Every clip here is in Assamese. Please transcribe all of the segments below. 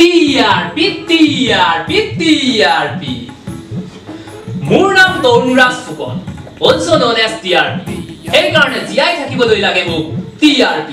TRP. মোৰ নাম তৰুণৰাজ Phukan, also known as TRP. এই কাৰণে জিয়াই থাকিবলৈ লাগে মোক TRP.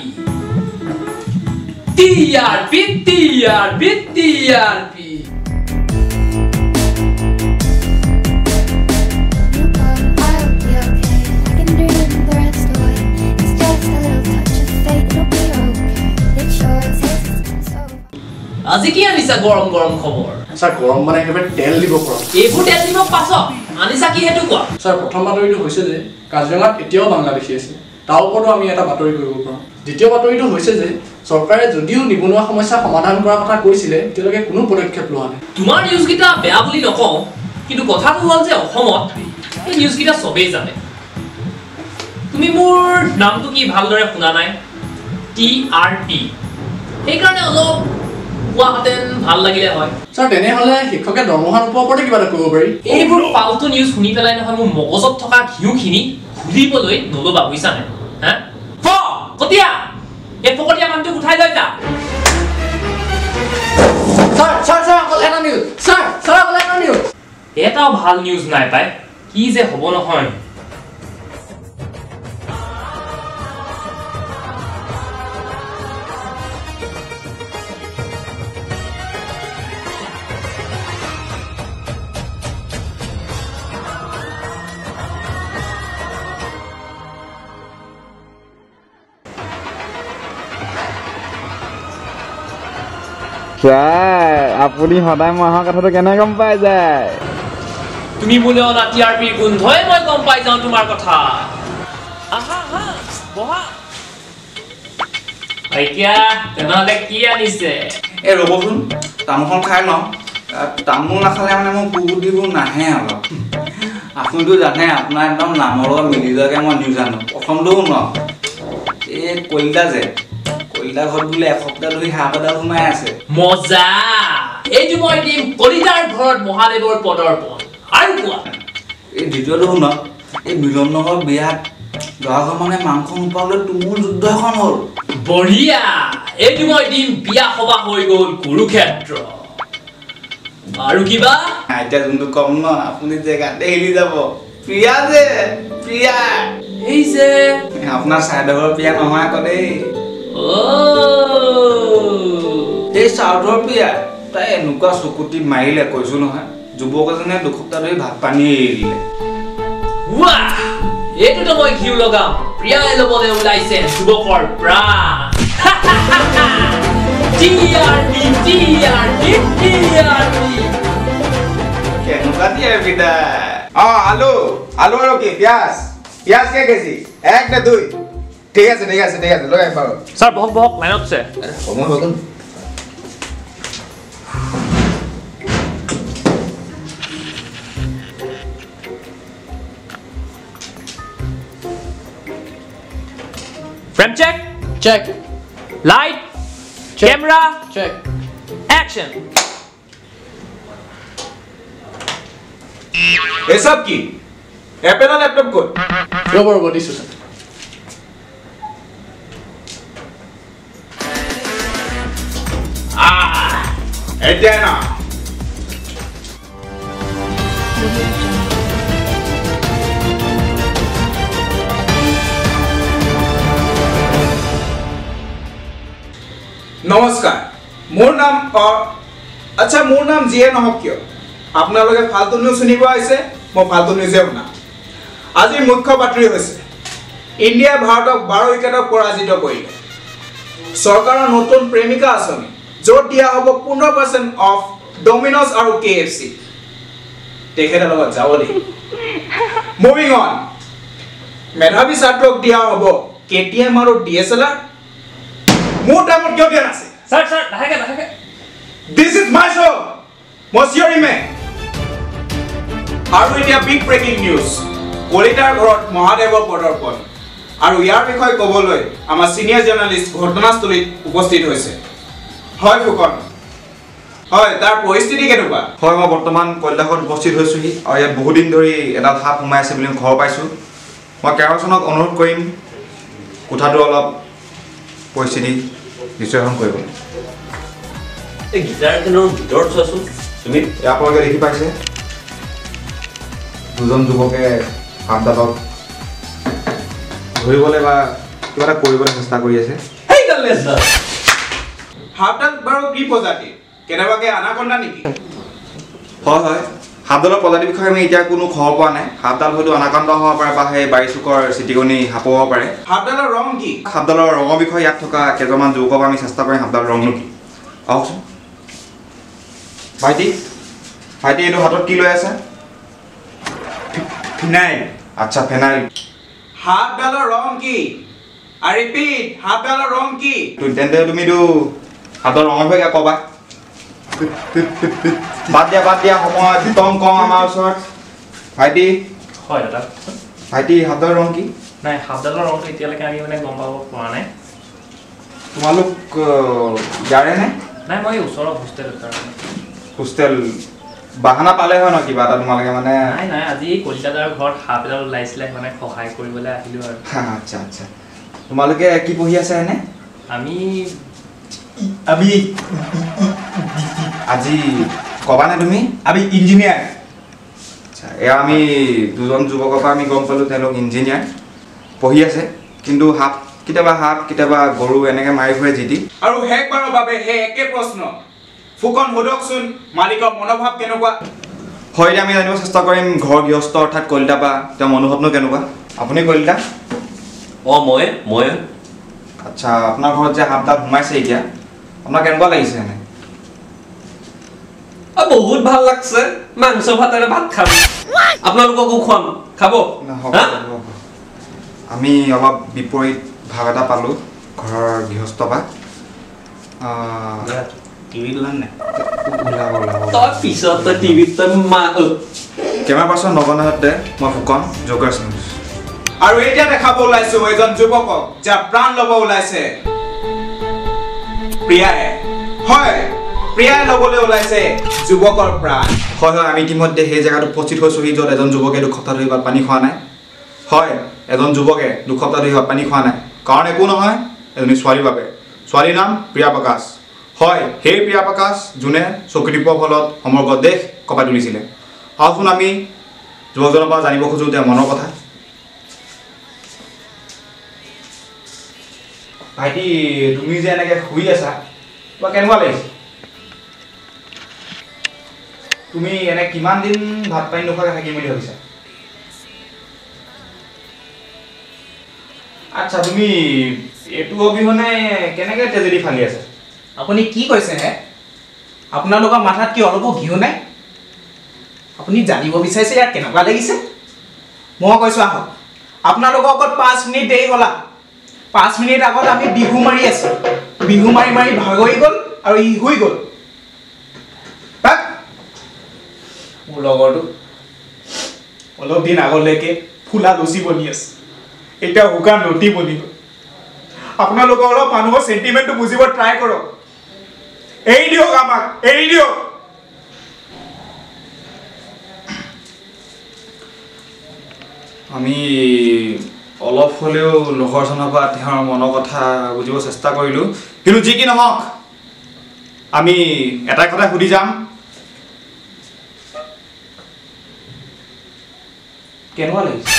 আজি কি আনিছা গৰম গৰম খবৰ স্যার গরম মানে একেবারে তেল দিব পড়া এইবোৰ তেল দিব পাছ আনিছা কি হেতু কোৱা স্যার প্ৰথম বাতৰিটো হৈছে যে কাজিৰঙাত এতিয়াও বাংলাদেশী আছে তাৰ ওপৰতো আমি এটা বাতৰি কৰিব পাৰোঁ দ্বিতীয় বাতৰিটো হৈছে যে চৰকাৰে যদিও নিবনুৱা সমস্যা সমাধান কৰাৰ কথা কৈছিলে তেওঁলোকে কোনো পদক্ষেপ লোৱা নাই তোমাৰ নিউজ কিটা বেয়া বুলি নকওঁ কিন্তু কথাটো হ'ল যে অসমত এই নিউজ কিটা সবেই জানে তুমি মোৰ নামটো কি ভালদৰে শুনা নাই TRP এই কাৰণে অলপ কোৱাতেন ভাল লাগিলে হয় স্যার তেনেহলে শিক্ষকে দৰমহাৰ ওপৰতে কিবা কৰিব পাৰি এইবোৰ ফালতু নিউজ শুনি পেলাই নহয় মোৰ মগজত থকা ঘিউখিনি খুলিবলৈ নলবা বুইছানে হা কতিয়া এই পকতিয়া মানুহটো উঠাই লৈ যা স্যার অকল এটা নিউজ স্যার অকল এটা নিউজ এটাও ভাল নিউজ নাই পাই কি যে হ'ব নহয় স্যার আপুনি সদায় মহা কথাটো কেনে গম পাই যায় তুমি মোলে অনা TRP গোন্ধই মই গম পাই যাও তোমাৰ কথা আহা বহা আইকিয়া তেনেহলে কি আনিছে এ ৰবচোন তামোলখন খাই লওঁ তামোল নাখালে মানে মোৰ বুদ্ধিবোৰ নাহে অলপ আপুনিতো জানে আপোনাৰ একদম নামৰ লগত মিলি যোৱাকে মই নিউজ আনো প্ৰথমটোও ন এই কলিতা ঘৰত বোলে এসপ্তাহ ধৰি হাঁহ এডাল সোমাই আছে মজা এইটো মই দিম কলিতাৰ ঘৰত মহাদেৱৰ পদৰ্পণ আৰু কোৱা এই দ্বিতীয়টো শুন এই মিলন নগৰ বিয়াত দৰাঘৰ মানে মাংস নোপাবলৈ তুমুল যুদ্ধ এখন হ'ল বঢ়িয়া এইটো মই দিম বিয়া সভা হৈ গ'ল কুৰুক্ষেত্ৰ আৰু কিবা এতিয়া যোনটো কম ন আপুনি জেগাতে এৰি যাব প্ৰিয়া এই যে আপোনাৰ চাইডৰ প্ৰিয়া নহয় আকৌ দেই এই চাউথৰ প্ৰিয়া তাই এনেকুৱা চকুটি মাৰিলে কৈছো নহয় যুৱক এজনে দুসপ্তাহ ধৰি ভাত পানী এৰি দিলে এইটোতো মই ঘিউ লগাম প্ৰিয়াই ল'বলৈ ওলাইছে যুৱকৰ প্ৰাণ কেনেকুৱা TRP দা আলু আৰু কি পিয়াজ কে কেজি 1 নে 2 ঠিক আছে লৈ আহিম বাৰু স্যাৰ বহক লাইনত আছে সময় হৈ গ'ল Frame check. Light. Camera. Check. Action. ये सब की एप्पल लैपटॉप को रबर दिसो सर এতিয়া না নমস্কাৰ মোৰ নাম জিয়ে নহওক কিয় আপোনালোকে ফালতু নিউজ শুনিব আহিছে মই ফালতু নিউজে শুনা আজিৰ মুখ্য বাতৰি হৈছে ইণ্ডিয়াই ভাৰতক 12 উইকেটত পৰাজিত কৰিলে চৰকাৰৰ নতুন প্ৰেমিকা আঁচনি য'ত দিয়া হ'ব 15% অফ ডমিন'জ আৰু KFC তেখেতৰ লগত যাব দেই মুভিং অন মেধাৱী ছাত্ৰক দিয়া হ'ব KTM আৰু DSLR মোৰ টাইমত কিয় দিয়া নাছিল স্যার লাহেকে This is my show মচিয়ৰি মে আৰু এতিয়া বিগ ব্ৰেকিং নিউজ কলিতাৰ ঘৰত মহাদেৱৰ পদৰ্পণ আৰু ইয়াৰ বিষয়ে ক'বলৈ আমাৰ সিনিয়ৰ জাৰ্নালিষ্ট ঘটনাস্থলীত উপস্থিত হৈছে হয় ফুকন হয় তাৰ পৰিস্থিতি কেনেকুৱা হয় মই বৰ্তমান কলিতাঘৰত উপস্থিত হৈছোহি আৰু ইয়াত বহু দিন ধৰি এটা সাপ সোমাই আছে বুলি খবৰ পাইছোঁ মই কেৰাচনক অনুৰোধ কৰিম কোঠাটো অলপ পৰিস্থিতি বিশ্লেষণ কৰিবলৈ এই গিটাৰ কেনৰ ভিতৰত চোৱাচোন তুমি আপোনালোকে দেখি পাইছে দুজন যুৱকে হাতডালত ধৰিবলৈ বা কিবা এটা কৰিবলৈ চেষ্টা কৰি আছে হাতডাল বাৰু কি প্ৰজাতি কেনেবাকে আনাকন্দা নেকি হয় হয় হাতডালৰ প্ৰজাতিৰ বিষয়ে আমি এতিয়া কোনো খবৰ পোৱা নাই হাতডাল হয়তো আনাকন্দা হ'ব পাৰে বা সেই বাৰিচুকৰ চিটিকনি সাপ হ'ব পাৰে হাতডালৰ ৰং কি হাতডালৰ ৰঙৰ বিষয়ে ইয়াত থকা কেইজনমান যুৱকক আমি চেষ্টা কৰিম হাতডালৰ ৰংনো কি আহকচোন ভাইটি ভাইটি এইটো হাতত কি লৈ আছে ফিনাইল আচ্ছা ফেনাইল হাতডালৰ ৰং কি আই ৰিপিট হাতডালৰ ৰং কি তেন্তে তুমিতো হাতৰ ৰঙৰ বিষয়ে ক'বা বাদ দিয়া সময় একদম কম আমাৰ ওচৰত ভাইটি হয় দাদা ভাইটি হাতৰ ৰং কি নাই হাতডালৰ ৰংটো এতিয়ালৈকে আমি মানে গম পাব পৰা নাই তোমালোক ইয়াৰে নে নাই মই ওচৰৰ হোষ্টেল বাহানা পালে হয় ন কিবা এটা তোমালোকে মানে নাই আজি কলিতাদাৰ ঘৰত সাপ এডাল ওলাইছিলে মানে সহায় কৰিবলৈ আহিলোঁ আৰু আচ্ছা আচ্ছা তোমালোকে কি পঢ়ি আছা এনে আমি আজি ক'বা নে তুমি আমি ইঞ্জিনিয়াৰ আচ্ছা এয়া আমি দুজন যুৱকৰ পৰা আমি গম পালোঁ তেওঁলোক ইঞ্জিনিয়াৰ পঢ়ি আছে কিন্তু কেতিয়াবা গৰু এনেকৈ মাৰি ফুৰে জিতি আৰু শেষবাৰৰ বাবে সেই একে প্ৰশ্ন ফুকন সোধকচোন মালিকৰ মনোভাৱ কেনেকুৱা হয় এতিয়া আমি জানিব চেষ্টা কৰিম ঘৰ গৃহস্থ অৰ্থাৎ কলিতা বা তেওঁৰ মনোভাৱনো কেনেকুৱা আপুনি কলিতা মই আচ্ছা আপোনাৰ ঘৰত যে সাপডাল সোমাইছে এতিয়া আপোনাৰ কেনেকুৱা লাগিছে এনে বহুত ভাল লাগছে মাংস ভাতেৰে ভাত খাম আপোনালোককো খুৱাম খাব আমি অলপ বিপৰীত ভাৱ এটা পালোঁ ঘৰৰ গৃহস্থ বা কেমেৰা পাৰ্চন নগনাথে মই ফুকন যোগেশ নিউজ আৰু এতিয়া দেখাব ওলাইছো এজন যুৱকক যাৰ প্ৰাণ ল'ব ওলাইছে প্ৰিয়াই ল'বলৈ ওলাইছে যুৱকৰ প্ৰাণ হয় আমি ইতিমধ্যে সেই জেগাত উপস্থিত হৈছোহি য'ত এজন যুৱকে দুসপ্তাহ ধৰি ভাত পানী খোৱা নাই হয় এজন যুৱকে দুসপ্তাহ ধৰি ভাত পানী খোৱা নাই কাৰণ একো নহয় এজনী ছোৱালীৰ বাবে ছোৱালীৰ নাম প্ৰিয়া প্ৰকাশ হয় সেই প্ৰিয়া প্ৰকাশ যোনে চকু টিপৰ ফলত সমগ্ৰ দেশ কঁপাই তুলিছিলে আহকচোন আমি যুৱকজনৰ পৰা জানিব খোজোঁ তেওঁৰ মনৰ কথা ভাইটি তুমি যে এনেকৈ শুই আছা তোমাৰ কেনেকুৱা লাগিছে তুমি এনে কিমান দিন ভাত পানী নোখোৱাকৈ থাকিম বুলি ভাবিছা আচ্ছা তুমি এইটো অবিহনে কেনেকৈ তেজেদি ফালি আছে আপুনি কি কৈছে হে আপোনালোকৰ মাথাত কি অলপো ঘিউ নাই আপুনি জানিব বিচাৰিছে ইয়াত কেনেকুৱা লাগিছে মই কৈছোঁ আহক আপোনালোকৰ আগত 5 মিনিট দেৰি হ'লা 5 মিনিট আগত আমি বিহু মাৰি আছোঁ বিহু মাৰি ভাগৰি গ'ল আৰু ই শুই গ'ল মোৰ লগৰটো অলপ দিন আগলৈকে ফুলা লুচি বনি আছে এতিয়া শুকান ৰুটি বনি গ'ল আপোনালোকে অলপ মানুহৰ চেণ্টিমেণ্টটো বুজিব ট্ৰাই কৰক এৰি দিয়ক আমাক এৰি দিয়ক আমি অলপ হ'লেও লগৰজনৰ পৰা তেওঁৰ মনৰ কথা বুজিব চেষ্টা কৰিলোঁ কিন্তু যি কি নহওক আমি এটাই কথা সুধি যাম কেনেকুৱা লাগিছে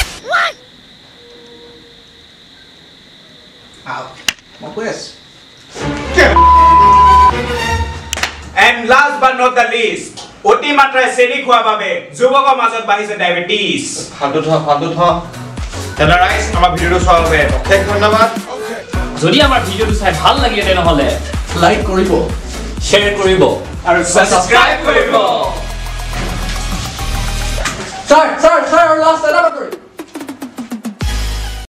মই কৈ আছোঁ And last but not the least, অতিমাত্ৰাই চেনি খোৱাৰ বাবে যুৱকৰ মাজত বাঢ়িছে ডায়েবেটিছ ফাল্টু থ তেনে ৰাইজ আমাৰ ভিডিঅ'টো চোৱাৰ বাবে অশেষ ধন্যবাদ যদি আমাৰ ভিডিঅ'টো চাই ভাল লাগিলে তেনেহ'লে লাইক কৰিব শ্বেয়াৰ কৰিব আৰু ছাবস্ক্ৰাইব কৰিব ছাৰ লাষ্ট এটা